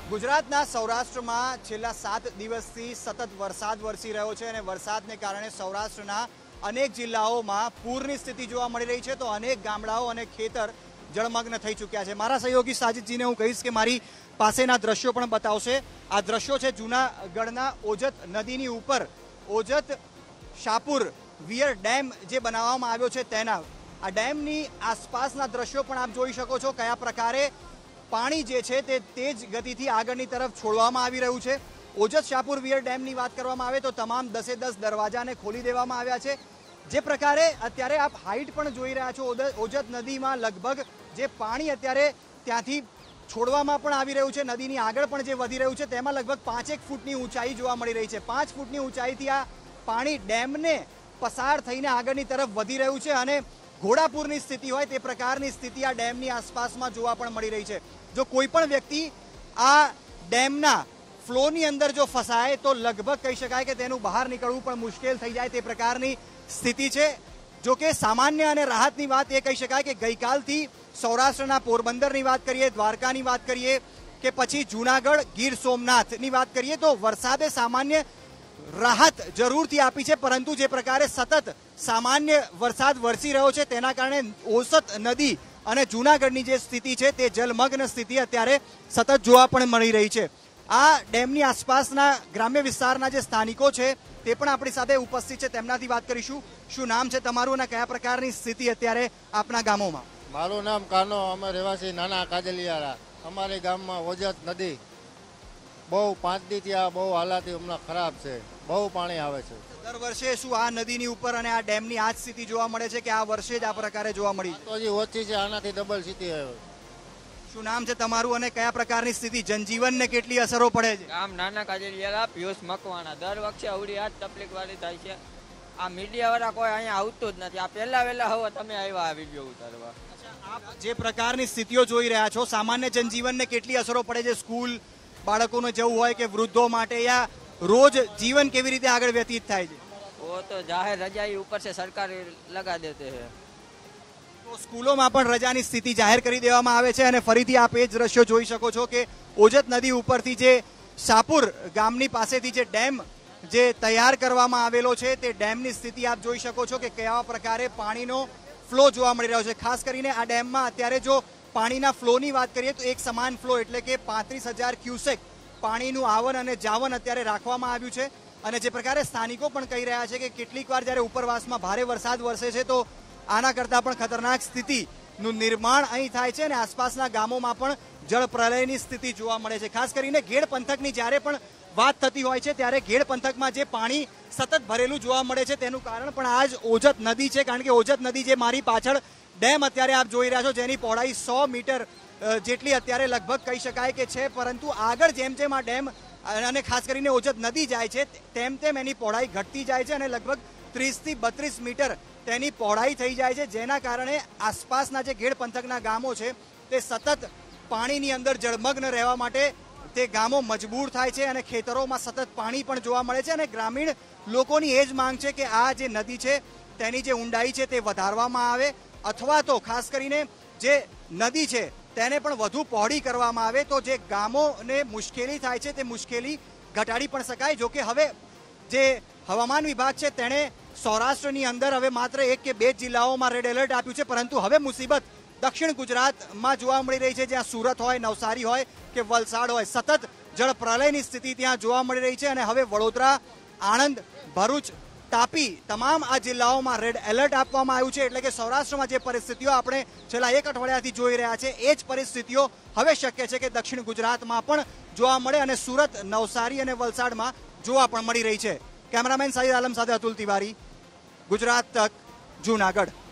ગુજરાતના સૌરાષ્ટ્રમાં છેલ્લા 7 દિવસથી સતત વરસાદ વરસી રહ્યો છે અને વરસાદને કારણે સૌરાષ્ટ્રના અનેક જિલ્લાઓમાં પૂરની સ્થિતિ જોવા મળી રહી છે તો અનેક ગામડાઓ અને ખેતર જળમગ્ન થઈ ચૂક્યા છે। મારા સહયોગી સાજિદજીને હું કહીશ કે મારી પાસેના દ્રશ્યો પણ બતાવશે। આ દ્રશ્યો છે જૂનાગઢના ઓજત નદીની ઉપર ઓજત શાપુર વિયર ડેમ જે બનાવવામાં આવ્યો છે તેના આ ડેમની આસપાસના દ્રશ્યો પણ આપ જોઈ શકો છો કયા પ્રકારે પાણી જે છે તે તેજ ગતિથી આગળની તરફ છોડવામાં આવી રહ્યું છે। ઓજત શાપુર વિયર ડેમની વાત કરવામાં આવે તો તમામ 10 દરવાજાને ખોલી દેવામાં આવ્યા છે। જે પ્રકારે અત્યારે આપ હાઈટ પણ જોઈ રહ્યા છો ઓજત નદીમાં લગભગ જે પાણી અત્યારે ત્યાંથી છોડવામાં પણ આવી રહ્યું છે નદીની આગળ પણ જે વધી રહ્યું છે તેમાં લગભગ 5 ફૂટની ઊંચાઈ જોવા મળી રહી છે। 5 ફૂટની ઊંચાઈથી આ પાણી ડેમને પસાર થઈને આગળની તરફ વધી રહ્યું છે અને ઘોડાપૂરની સ્થિતિ હોય તે પ્રકારની સ્થિતિ આ ડેમની આસપાસમાં જોવા પણ મળી રહી છે। જો કોઈ પણ વ્યક્તિ આ ડેમના ફ્લોની અંદર જો ફસાય તો લગભગ કહી શકાય કે તેનું બહાર નીકળવું પણ મુશ્કેલ થઈ જાય તે પ્રકારની સ્થિતિ છે। જો કે સામાન્ય અને રાહતની વાત એ કહી શકાય કે ગઈકાલથી સૌરાષ્ટ્રના પોરબંદરની વાત કરીએ, દ્વારકાની વાત કરીએ કે પછી જૂનાગઢ ગીર સોમનાથની વાત કરીએ તો વરસાદે સામાન્ય રાહત જરૂરથી આપી છે, પરંતુ જે પ્રકારે સતત સામાન્ય વરસાદ વરસી રહ્યો છે તેના કારણે ઓસત નદી અને જૂનાગઢની જે સ્થિતિ છે તે જલમગ્ન સ્થિતિ અત્યારે સતત જોવા પણ મળી રહી છે। આ ડેમની આસપાસના ગ્રામ્ય વિસ્તારના જે સ્થાનિકો છે તે પણ આપણી સાથે ઉપસ્થિત છે, તેમનાથી વાત કરીશું। શું નામ છે તમારું અને કયા પ્રકારની સ્થિતિ અત્યારે આપના ગામોમાં? મારું નામ કાનો, અમે રહેવાસી નાના કાજલિયારા। અમારે ગામમાં ઓજત નદી બહુ 5 દી ત્યાં બહુ હાલાતી હમણાં ખરાબ છે, બહુ પાણી આવે છે। દર વર્ષે શું આ નદીની ઉપર અને આ ડેમની આ જ સ્થિતિ જોવા મળે છે કે આ વર્ષે જ આ પ્રકારે જોવા મળી? તો હજી ઓછી છે, આનાથી ડબલ સ્થિતિ આવે। શું નામ છે તમારું અને કયા પ્રકારની સ્થિતિ, જનજીવનને કેટલી અસરો પડે છે? ગામ નાના કાજલિયારા, પિયુષ મકવાણા। દર વખતે અવળી આ જ તકલીફ વાળી થાય છે। આ મીડિયા વાળા કોઈ અહીંયા આવતું જ નથી। આ પહેલા વહેલા હવે તમે આવ્યા આ વિડીયો ઉતારવા। આપ જે પ્રકારની સ્થિતિઓ જોઈ રહ્યા છો સામાન્ય જનજીવનને કેટલી અસરો પડે છે? સ્કૂલ બાળકોને જવું હોય કે વૃદ્ધો માટે યા રોજ જીવન કેવી રીતે આગળ વ્યતીત થાય છે? वो तो जाहिर रजा ऊपर से सरकार लगा देते हैं। તો સ્કૂલોમાં પણ રજાની સ્થિતિ જાહેર કરી દેવામાં આવે છે અને ફરીથી આપ એ જ દ્રશ્યો જોઈ શકો છો કે ઓજત નદી ઉપરથી જે શાપુર ગામની પાસેથી જે ડેમ જે તૈયાર કરવામાં આવેલો છે તે ડેમની સ્થિતિ આપ જોઈ શકો છો કે કયા પ્રકારે પાણીનો ફ્લો જોવા મળી રહ્યો છે। ખાસ કરીને આ ડેમમાં અત્યારે જો પાણીના ફ્લોની વાત કરીએ તો એક સમાન ફ્લો એટલે કે 35,000 ક્યુસેક પાણીનું આવન અને જાવન અત્યારે રાખવામાં આવ્યું છે। અને જે પ્રકારે સ્થાનિકો પણ કહી રહ્યા છે કે કેટલીક વાર જ્યારે ઉપરવાસમાં ભારે વરસાદ વરસે છે તો આના કરતાં પણ ખતરનાક સ્થિતિનું નિર્માણ અહીં થાય છે અને આસપાસના ગામોમાં પણ જળ પ્રલયની સ્થિતિ જોવા મળે છે। ખાસ કરીને ઘેડ પંથકની જ્યારે પણ વાત થતી હોય છે ત્યારે ઘેડ પંથકમાં જે પાણી સતત ભરેલું જોવા મળે છે તેનું કારણ પણ આ જ ઓજત નદી છે, કારણ કે ઓજત નદી જે મારી પાછળ ડેમ અત્યારે આપ જોઈ રહ્યા છો જેની પહોળાઈ 100 મીટર જેટલી અત્યારે લગભગ કહી શકાય કે છે, પરંતુ આગળ જેમ જેમ આ ડેમ અને ખાસ કરીને ઓજત નદી જાય છે તેમ તેમ એની પહોળાઈ ઘટતી જાય છે અને લગભગ 30 થી 32 મીટર તેની પહોળાઈ થઈ જાય છે, જેના કારણે આસપાસના જે ઘેડ પંથકના ગામો છે તે સતત પાણીની અંદર જળમગ્ન રહેવા માટે તે ગામો મજબૂર થાય છે અને ખેતરોમાં સતત પાણી પણ જોવા મળે છે અને ગ્રામીણ લોકોની એ જ માંગ છે કે આ જે નદી છે તેની જે ઊંડાઈ છે તે વધારવામાં આવે અથવા તો ખાસ કરીને જે નદી છે તેને પણ વધુ પહોળી કરવામાં આવે તો જે ગામોને મુશ્કેલી થાય છે તે મુશ્કેલી ઘટાડી પણ શકાય। જો કે હવે જે હવામાન વિભાગ છે તેણે સૌરાષ્ટ્રની અંદર હવે માત્ર 1 કે 2 જિલ્લાઓમાં રેડ એલર્ટ આપ્યું છે, પરંતુ હવે મુસીબત દક્ષિણ ગુજરાતમાં જોવા મળી રહી છે, જ્યાં સુરત હોય, નવસારી હોય કે વલસાડ હોય, સતત જળ પ્રલયની સ્થિતિ ત્યાં જોવા મળી રહી છે અને હવે વડોદરા, આણંદ, ભરૂચ, તાપી તમામ આ જિલ્લાઓમાં રેડ એલર્ટ આપવામાં આવ્યું છે। એટલે કે સૌરાષ્ટ્રમાં જે પરિસ્થિતિઓ આપણે છેલ્લા 1 અઠવાડિયાથી જોઈ રહ્યા છે એ જ પરિસ્થિતિઓ હવે શક્ય છે કે દક્ષિણ ગુજરાતમાં પણ જોવા મળે અને સુરત, નવસારી અને વલસાડમાં જોવા પણ મળી રહી છે। કેમેરામેન સાહિદ આલમ સાથે અતુલ તિવારી, ગુજરાત તક, જૂનાગઢ।